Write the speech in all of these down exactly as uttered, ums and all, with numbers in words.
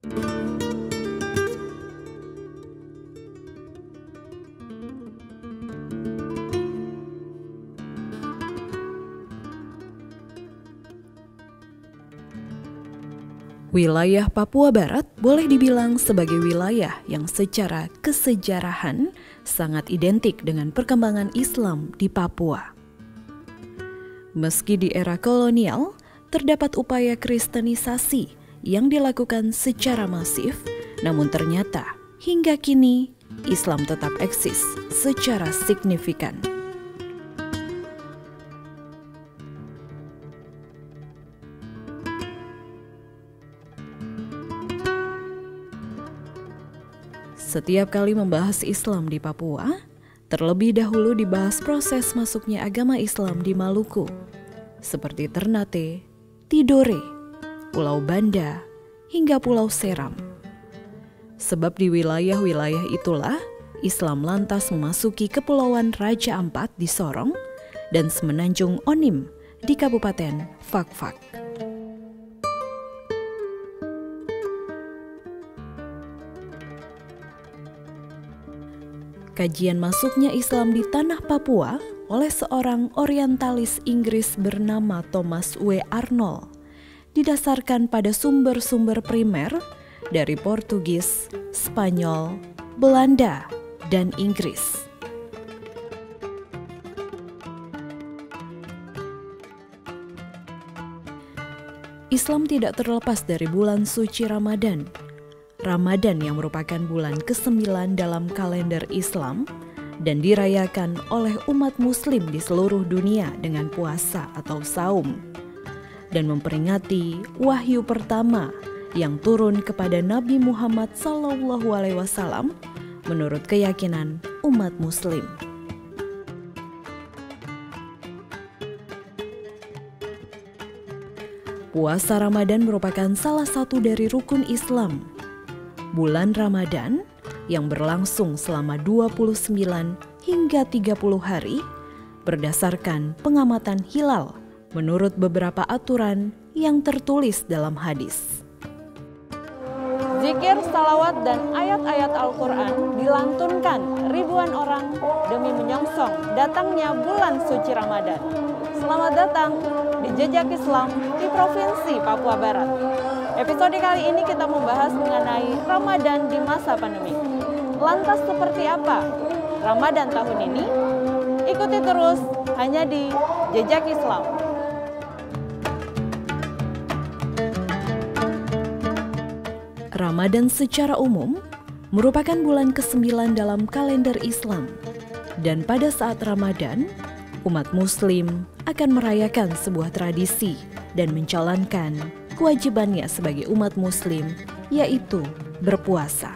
Wilayah Papua Barat boleh dibilang sebagai wilayah yang secara kesejarahan sangat identik dengan perkembangan Islam di Papua. Meski di era kolonial, terdapat upaya kristenisasi yang dilakukan secara masif, namun ternyata hingga kini Islam tetap eksis secara signifikan. Setiap kali membahas Islam di Papua, terlebih dahulu dibahas proses masuknya agama Islam di Maluku, seperti Ternate, Tidore, Pulau Banda, hingga Pulau Seram. Sebab di wilayah-wilayah itulah Islam lantas memasuki Kepulauan Raja Ampat di Sorong dan Semenanjung Onim di Kabupaten Fakfak. Kajian masuknya Islam di tanah Papua oleh seorang orientalis Inggris bernama Thomas W. Arnold didasarkan pada sumber-sumber primer dari Portugis, Spanyol, Belanda, dan Inggris. Islam tidak terlepas dari bulan suci Ramadan. Ramadan yang merupakan bulan kesembilan dalam kalender Islam dan dirayakan oleh umat muslim di seluruh dunia dengan puasa atau saum, dan memperingati wahyu pertama yang turun kepada Nabi Muhammad shallallahu alaihi wasallam menurut keyakinan umat muslim. Puasa Ramadan merupakan salah satu dari rukun Islam. Bulan Ramadan yang berlangsung selama dua puluh sembilan hingga tiga puluh hari berdasarkan pengamatan hilal menurut beberapa aturan yang tertulis dalam hadis. Zikir, salawat, dan ayat-ayat Al-Quran dilantunkan ribuan orang demi menyongsong datangnya bulan suci Ramadan. Selamat datang di Jejak Islam di Provinsi Papua Barat. Episode kali ini kita membahas mengenai Ramadan di masa pandemi. Lantas seperti apa Ramadan tahun ini? Ikuti terus hanya di Jejak Islam. Ramadan secara umum merupakan bulan kesembilan dalam kalender Islam. Dan pada saat Ramadan, umat muslim akan merayakan sebuah tradisi dan menjalankan kewajibannya sebagai umat muslim, yaitu berpuasa.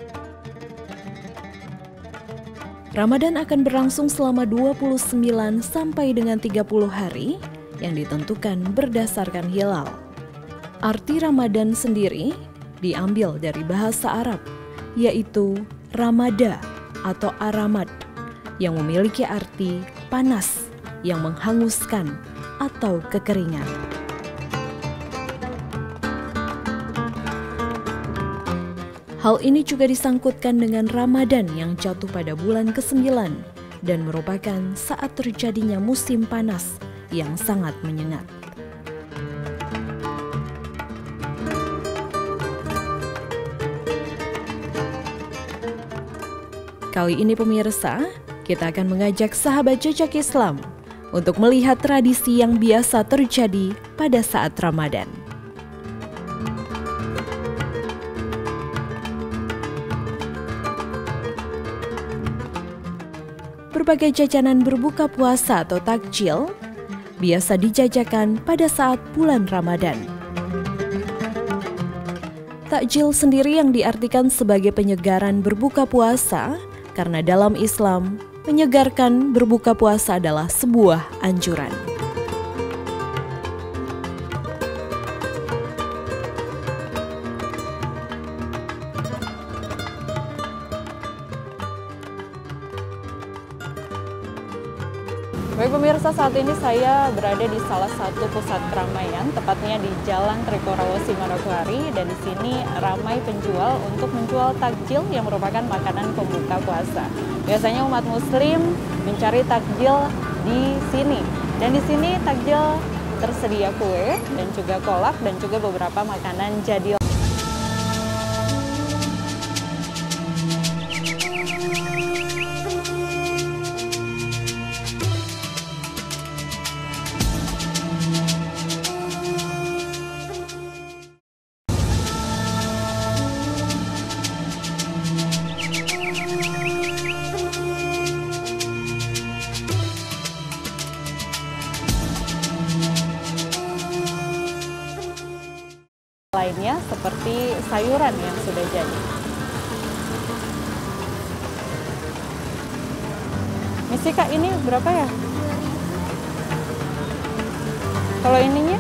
Ramadan akan berlangsung selama dua puluh sembilan sampai dengan tiga puluh hari yang ditentukan berdasarkan hilal. Arti Ramadan sendiri diambil dari bahasa Arab, yaitu Ramada atau Aramad, yang memiliki arti panas yang menghanguskan atau kekeringan. Hal ini juga disangkutkan dengan Ramadan yang jatuh pada bulan kesembilan dan merupakan saat terjadinya musim panas yang sangat menyengat. Kali ini pemirsa, kita akan mengajak sahabat Jejak Islam untuk melihat tradisi yang biasa terjadi pada saat Ramadan. Berbagai jajanan berbuka puasa atau takjil biasa dijajakan pada saat bulan Ramadan. Takjil sendiri yang diartikan sebagai penyegaran berbuka puasa karena dalam Islam, menyegarkan berbuka puasa adalah sebuah anjuran. Baik pemirsa, saat ini saya berada di salah satu pusat keramaian, tepatnya di Jalan Trikorawasi Manokwari, dan di sini ramai penjual untuk menjual takjil yang merupakan makanan pembuka puasa. Biasanya umat muslim mencari takjil di sini, dan di sini takjil tersedia kue dan juga kolak dan juga beberapa makanan jadi. Lainnya seperti sayuran yang sudah jadi. Misi Kak, ini berapa ya? Kalau ininya?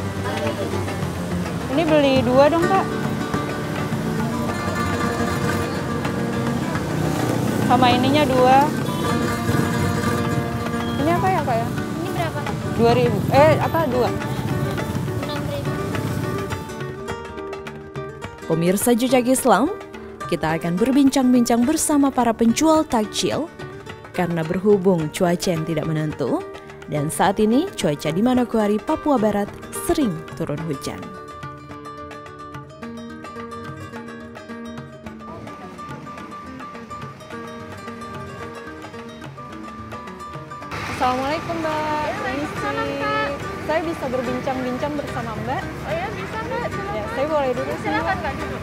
Ini beli dua dong Kak. Sama ininya dua. Ini apa ya Kak ya? Ini berapa? Dua ribu. Eh apa dua? Pemirsa Jejak Islam, kita akan berbincang-bincang bersama para penjual takjil karena berhubung cuaca yang tidak menentu dan saat ini cuaca di Manokwari, Papua Barat sering turun hujan. Assalamualaikum Mbak. Ya, waalaikumsalam, Kak. Saya bisa berbincang-bincang bersama Mbak? Oh ya, bisa Kak, silakan. Ya, saya boleh duduk sih, Silakan Mbak. Kak, duduk.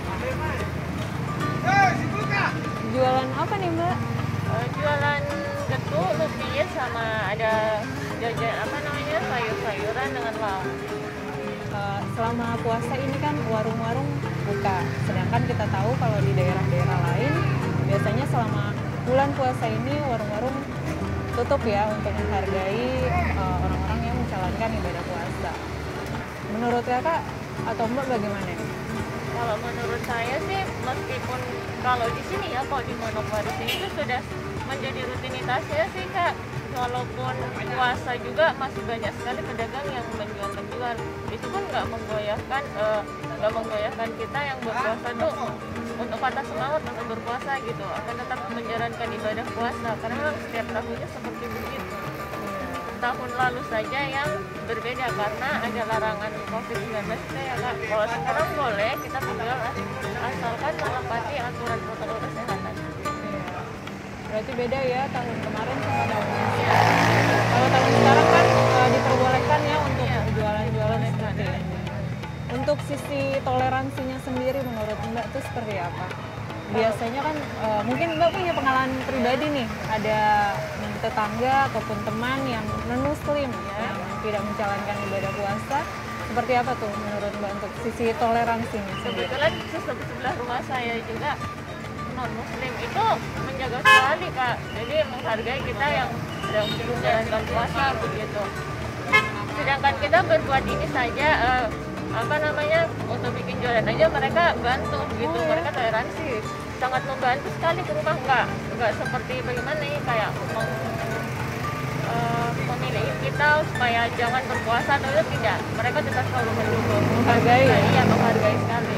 Jualan apa nih Mbak? Eh, jualan getuk, lupis, sama ada jajan apa namanya sayur-sayuran dengan lauk. Eh, selama puasa ini kan warung-warung buka, sedangkan kita tahu kalau di daerah-daerah lain biasanya selama bulan puasa ini warung-warung tutup ya untuk menghargai eh, orang-orang yang menjalankan ibadah puasa. Menurut Kakak atau Mbak bagaimana? Kalau menurut saya sih, meskipun kalau di sini ya, kalau di Manokwari sini itu sudah menjadi rutinitasnya sih Kak. Walaupun puasa juga masih banyak sekali pedagang yang menjual-menjual. Itu pun nggak menggoyahkan, eh, nggak menggoyahkan kita yang berpuasa tuh untuk patah semangat untuk berpuasa gitu. Akan tetap menjalankan ibadah puasa karena memang setiap tahunnya seperti begitu. Tahun lalu saja yang berbeda karena ada larangan covid sembilan belas kita ya Kak. Kalau sekarang boleh kita berjual asalkan menepati aturan protokol kesehatan. Berarti beda ya tahun kemarin sama tahun ini. Kalau tahun sekarang kan eh, diperbolehkan ya untuk Iya, jualan-jualan seperti diperbolehkan. ini. Untuk sisi toleransinya sendiri menurut Mbak itu seperti apa? Biasanya kan eh, mungkin Mbak punya pengalaman pribadi nih, ada tetangga ataupun teman yang non muslim ya, yang tidak menjalankan ibadah puasa. Seperti apa tuh menurut Mbak untuk sisi toleransinya sendiri? Kebetulan sebelah rumah saya juga non muslim itu menjaga sekali Kak. Jadi menghargai kita yang sedang menjalankan puasa begitu. Sedangkan kita berbuat ini saja eh, apa namanya untuk bikin jualan aja mereka bantu gitu. Oh, ya? Mereka toleransi, sangat membantu sekali ke rumah. Enggak enggak seperti bagaimana nih kayak mem- eh, memilih kita supaya jangan berpuasa atau itu tidak. Mereka tetap selalu mendukung, Menghargai ya? Iya, menghargai sekali.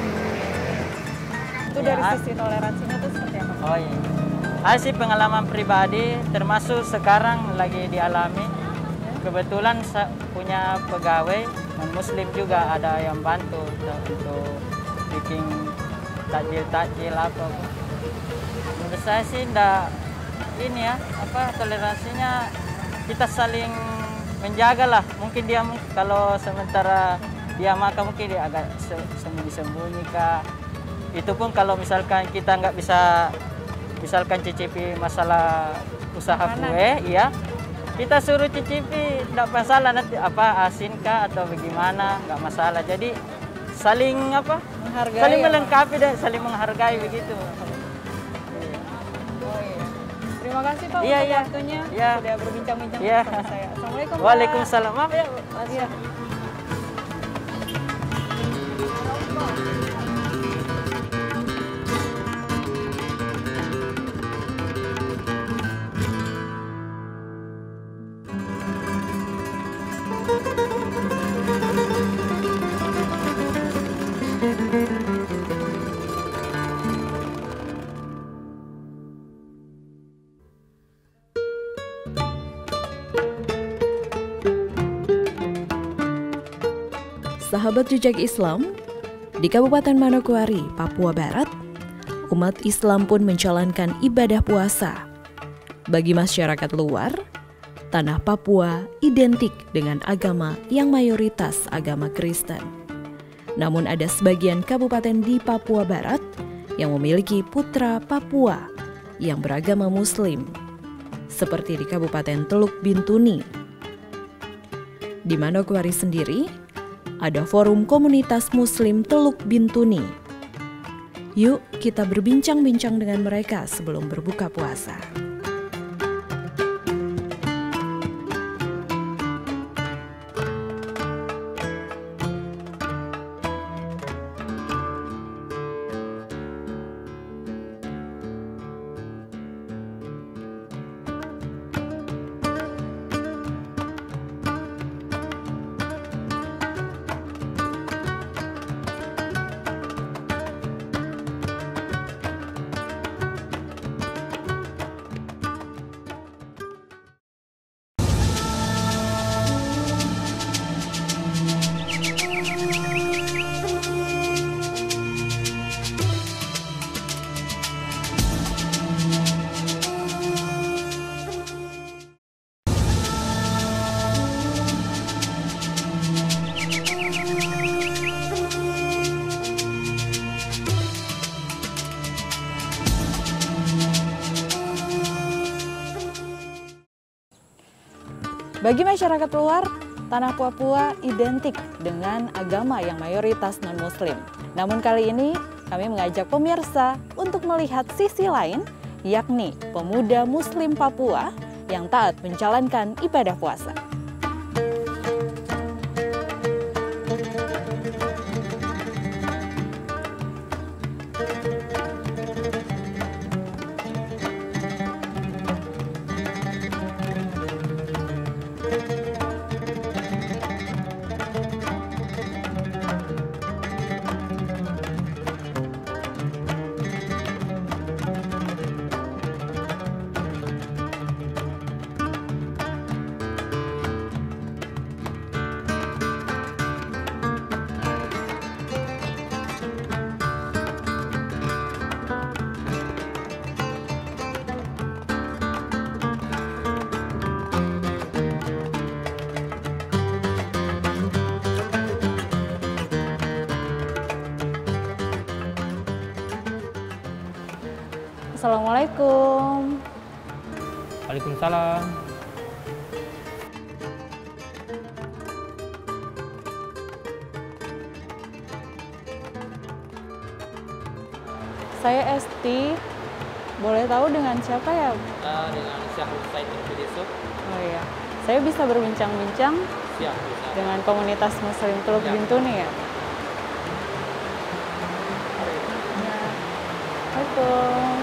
Itu dari Ya. sisi toleransinya tuh seperti apa? Oh iya. Hasil pengalaman pribadi termasuk sekarang lagi dialami. Kebetulan sa- punya pegawai non muslim juga ada yang bantu untuk, untuk bikin takjil-takjil apa. Menurut saya sih enggak ini ya, apa toleransinya kita saling menjaga lah. Mungkin dia mung- kalau sementara dia makan mungkin dia agak se- sembunyi-sembunyi kah. Itu pun kalau misalkan kita nggak bisa misalkan cicipi masalah usaha Makanan. kue, iya kita suruh cicipi, nggak masalah nanti apa asin kah atau bagaimana, nggak masalah. Jadi saling apa? Menghargai. Saling ya, Pak? melengkapi dan saling menghargai begitu. Oh iya. Terima kasih Pak Iya, untuk iya. waktunya Iya. sudah berbincang-bincang Iya. bersama saya. Assalamualaikum Pak. Waalaikumsalam. Maaf ya. Iya. sahabat jejak Islam, di Kabupaten Manokwari, Papua Barat, umat Islam pun menjalankan ibadah puasa. Bagi masyarakat luar, tanah Papua identik dengan agama yang mayoritas agama Kristen. Namun ada sebagian kabupaten di Papua Barat yang memiliki putra Papua yang beragama Muslim, seperti di Kabupaten Teluk Bintuni. Di Manokwari sendiri, ada Forum Komunitas Muslim Teluk Bintuni. Yuk kita berbincang-bincang dengan mereka sebelum berbuka puasa. Bagi masyarakat luar, tanah Papua identik dengan agama yang mayoritas non-Muslim. Namun kali ini kami mengajak pemirsa untuk melihat sisi lain, yakni pemuda Muslim Papua yang taat menjalankan ibadah puasa. Assalamualaikum. Waalaikumsalam. Saya Esti, boleh tahu dengan siapa ya? Uh, dengan Syahrul Said Yusuf. Oh iya, saya bisa berbincang-bincang Siap, bisa. dengan komunitas Muslim Teluk Ya. Bintuni ya? Assalamualaikum.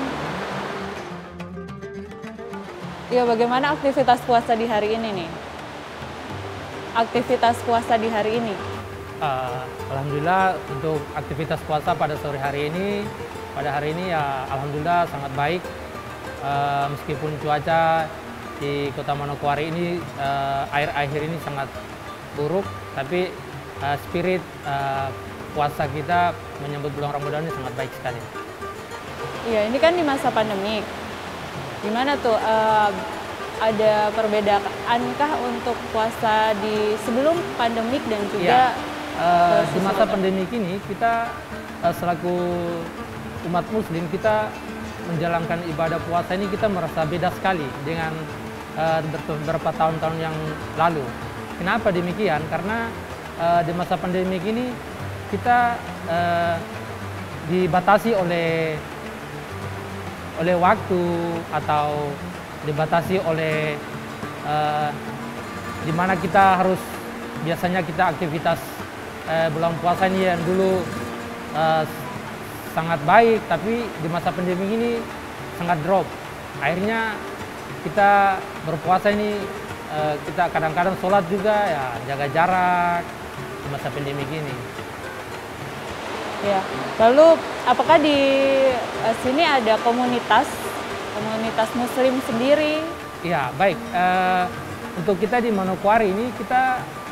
Ya, bagaimana aktivitas puasa di hari ini nih? Aktivitas puasa di hari ini? Uh, Alhamdulillah untuk aktivitas puasa pada sore hari ini, pada hari ini ya Alhamdulillah sangat baik. Uh, meskipun cuaca di Kota Manokwari ini uh, akhir-akhir ini sangat buruk, tapi uh, spirit uh, puasa kita menyambut bulan Ramadan ini sangat baik sekali. Iya, ini kan di masa pandemik. Gimana tuh, uh, ada perbedaankah untuk puasa di sebelum pandemik dan juga Ya, uh, di sesudah masa pandemik ini kita uh, selaku umat Muslim kita menjalankan ibadah puasa ini kita merasa beda sekali dengan uh, beberapa tahun-tahun yang lalu. Kenapa demikian? Karena uh, di masa pandemik ini kita uh, dibatasi oleh oleh waktu atau dibatasi oleh uh, di mana kita harus biasanya kita aktivitas uh, bulan puasa ini yang dulu uh, sangat baik, tapi di masa pandemi ini sangat drop. Akhirnya kita berpuasa ini uh, kita kadang-kadang sholat juga ya jaga jarak di masa pandemi ini. Ya, lalu apakah di uh, sini ada komunitas, komunitas Muslim sendiri? Ya, baik. Uh, untuk kita di Manokwari ini kita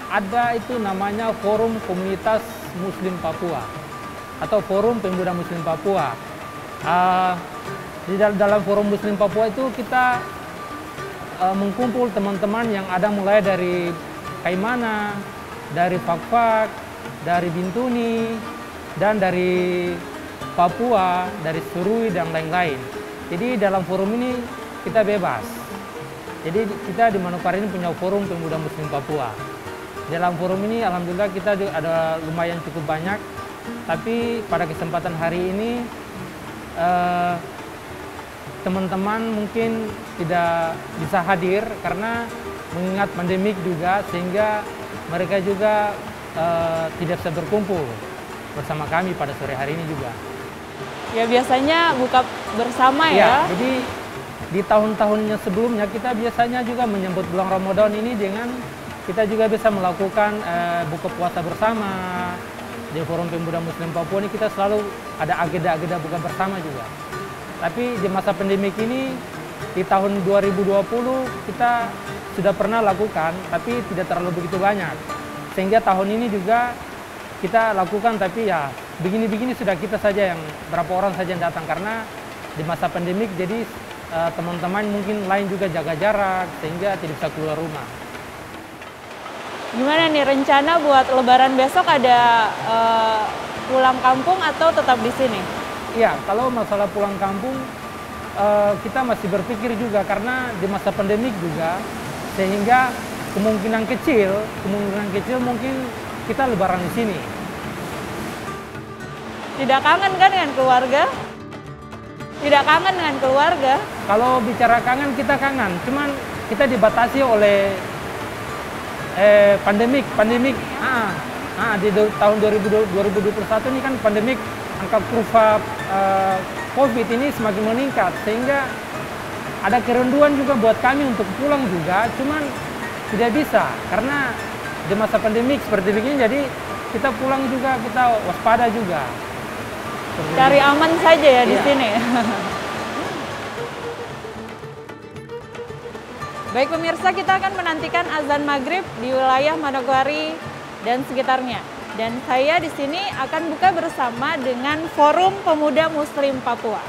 ada itu namanya Forum Komunitas Muslim Papua atau Forum Pemuda Muslim Papua. Uh, di dalam Forum Muslim Papua itu kita uh, mengkumpul teman-teman yang ada mulai dari Kaimana, dari Fakfak, dari Bintuni, dan dari Papua, dari Surui dan lain-lain. Jadi dalam forum ini kita bebas. Jadi kita di Manokwari ini punya Forum Pemuda Muslim Papua. Dalam forum ini alhamdulillah kita ada lumayan cukup banyak. Tapi pada kesempatan hari ini teman-teman eh, mungkin tidak bisa hadir karena mengingat pandemik juga, sehingga mereka juga eh, tidak bisa berkumpul bersama kami pada sore hari ini juga. Ya biasanya buka bersama ya? Ya, jadi di tahun-tahunnya sebelumnya kita biasanya juga menyambut bulan Ramadan ini dengan kita juga bisa melakukan eh, buka puasa bersama. Di Forum Pemuda Muslim Papua ini kita selalu ada agenda-agenda buka bersama juga. Tapi di masa pandemik ini, di tahun dua ribu dua puluh kita sudah pernah lakukan, tapi tidak terlalu begitu banyak. Sehingga tahun ini juga kita lakukan, tapi ya begini-begini sudah kita saja yang, berapa orang saja yang datang. Karena di masa pandemik jadi teman-teman mungkin lain juga jaga jarak, sehingga tidak bisa keluar rumah. Gimana nih rencana buat Lebaran besok, ada uh, pulang kampung atau tetap di sini? Iya, kalau masalah pulang kampung uh, kita masih berpikir juga karena di masa pandemik juga, sehingga kemungkinan kecil, kemungkinan kecil mungkin kita Lebaran di sini. Tidak kangen kan dengan keluarga? Tidak kangen dengan keluarga? Kalau bicara kangen, kita kangen, cuman kita dibatasi oleh Eh, pandemik, pandemik, ah, ah, di do, tahun dua ribu dua puluh satu ini kan pandemik, angka kurva uh, COVID ini semakin meningkat, sehingga ada kerinduan juga buat kami untuk pulang juga, cuman tidak bisa karena di masa pandemik seperti begini, jadi kita pulang juga kita waspada juga. Cari aman saja ya di iya. sini. Baik pemirsa, kita akan menantikan azan maghrib di wilayah Manokwari dan sekitarnya. Dan saya di sini akan buka bersama dengan Forum Pemuda Muslim Papua.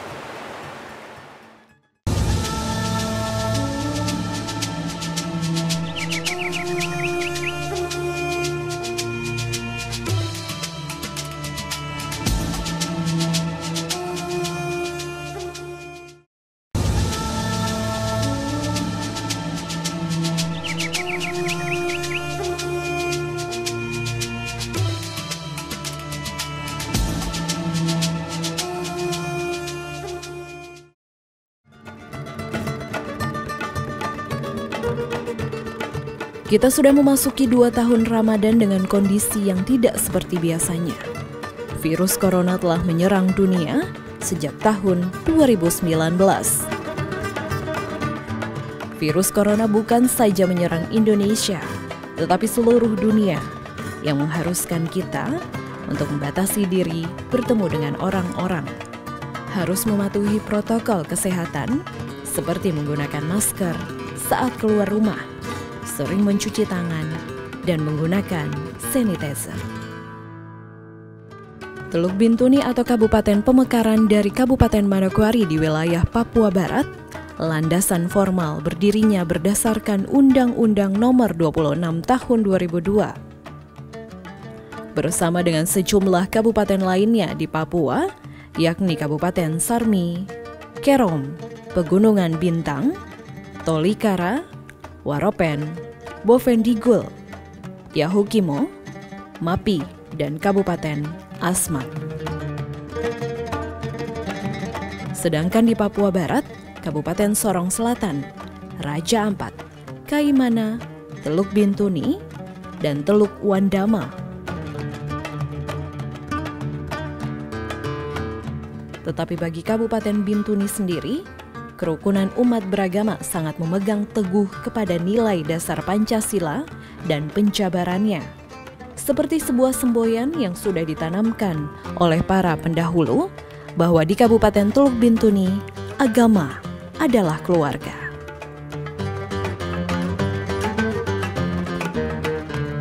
Kita sudah memasuki dua tahun Ramadan dengan kondisi yang tidak seperti biasanya. Virus corona telah menyerang dunia sejak tahun dua ribu sembilan belas. Virus corona bukan saja menyerang Indonesia, tetapi seluruh dunia, yang mengharuskan kita untuk membatasi diri bertemu dengan orang-orang. Harus mematuhi protokol kesehatan seperti menggunakan masker saat keluar rumah, sering mencuci tangan, dan menggunakan sanitizer. Teluk Bintuni atau Kabupaten Pemekaran dari Kabupaten Manokwari di wilayah Papua Barat, landasan formal berdirinya berdasarkan Undang-Undang Nomor dua puluh enam Tahun dua ribu dua. Bersama dengan sejumlah kabupaten lainnya di Papua, yakni Kabupaten Sarmi, Kerom, Pegunungan Bintang, Tolikara, Waropen, Bovendigul, Yahukimo, Mapi, dan Kabupaten Asmat. Sedangkan di Papua Barat, Kabupaten Sorong Selatan, Raja Ampat, Kaimana, Teluk Bintuni, dan Teluk Wandama. Tetapi bagi Kabupaten Bintuni sendiri, kerukunan umat beragama sangat memegang teguh kepada nilai dasar Pancasila dan penjabarannya. Seperti sebuah semboyan yang sudah ditanamkan oleh para pendahulu, bahwa di Kabupaten Teluk Bintuni, agama adalah keluarga.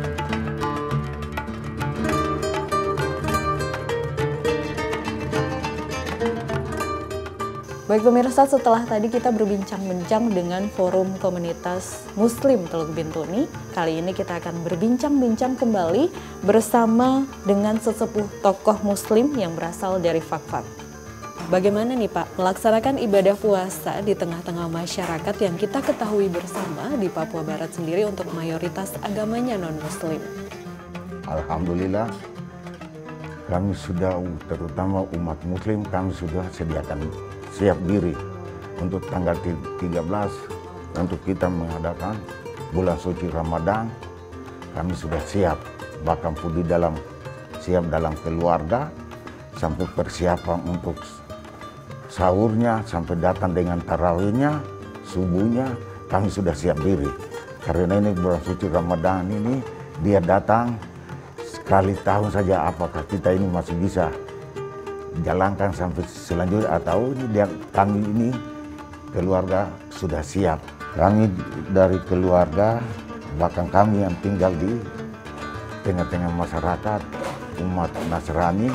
Baik pemirsa, setelah tadi kita berbincang-bincang dengan Forum Komunitas Muslim Teluk Bintuni, kali ini kita akan berbincang-bincang kembali bersama dengan sesepuh tokoh Muslim yang berasal dari Fakfak. Bagaimana nih Pak melaksanakan ibadah puasa di tengah-tengah masyarakat yang kita ketahui bersama di Papua Barat sendiri untuk mayoritas agamanya non-Muslim? Alhamdulillah, kami sudah, terutama umat Muslim, kami sudah sediakan siap diri untuk tanggal tiga belas untuk kita mengadakan bulan suci Ramadan. Kami sudah siap, bahkan pun di dalam siap dalam keluarga sampai persiapan untuk sahurnya sampai datang dengan tarawihnya, subuhnya kami sudah siap diri. Karena ini bulan suci Ramadan ini dia datang sekali tahun saja, apakah kita ini masih bisa jalankan sampai selanjutnya atau ini dia, kami ini keluarga sudah siap. Kami dari keluarga, bahkan kami yang tinggal di tengah-tengah masyarakat umat Nasrani,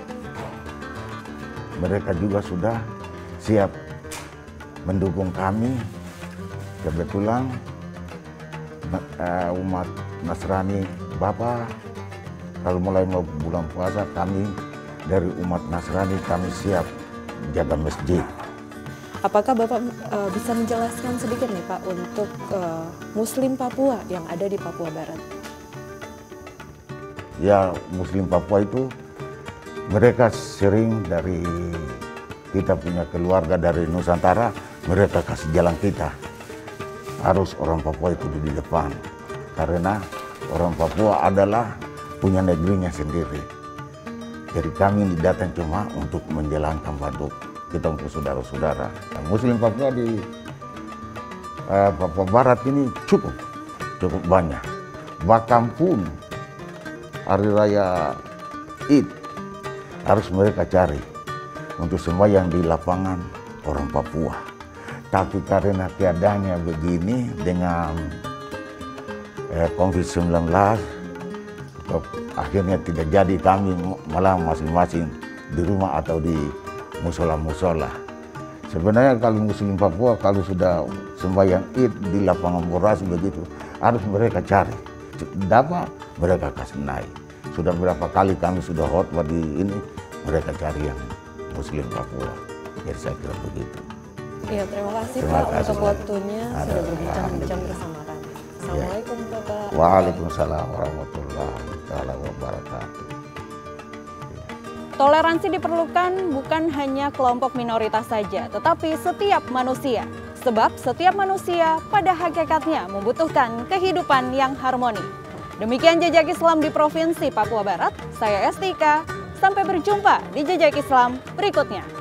mereka juga sudah siap mendukung kami. Kebetulan umat Nasrani Bapak, kalau mulai mau bulan puasa kami dari umat Nasrani kami siap jaga masjid. Apakah Bapak uh, bisa menjelaskan sedikit nih Pak untuk uh, Muslim Papua yang ada di Papua Barat? Ya, Muslim Papua itu mereka sering dari kita punya keluarga dari Nusantara, mereka kasih jalan kita. Harus orang Papua itu di depan. Karena orang Papua adalah punya negerinya sendiri. Jadi kami datang cuma untuk menjalankan bantu kita untuk saudara-saudara. Nah, Muslim Papua di uh, Papua Barat ini cukup, cukup banyak. Bahkan pun hari raya Id harus mereka cari untuk sembahyang di lapangan orang Papua. Tapi karena keadaannya begini dengan eh, covid sembilan belas, akhirnya tidak jadi, kami malah masing-masing di rumah atau di musola-musola. Sebenarnya kalau Muslim Papua kalau sudah sembahyang Id di lapangan boras begitu, harus mereka cari. Dapat mereka kasih naik. Sudah berapa kali kami sudah khotbah di ini, mereka cari yang Muslim Papua. Jadi saya kira begitu. Iya, terima kasih terima Pak kasih, untuk waktunya ada, sudah berbincang-bincang bersama kami. Assalamualaikum ya. Bapak. Waalaikumsalam warahmatullahi wabarakatuh. Toleransi diperlukan bukan hanya kelompok minoritas saja, tetapi setiap manusia. Sebab setiap manusia pada hakikatnya membutuhkan kehidupan yang harmoni. Demikian Jejak Islam di Provinsi Papua Barat. Saya Estika. Sampai berjumpa di Jejak Islam berikutnya.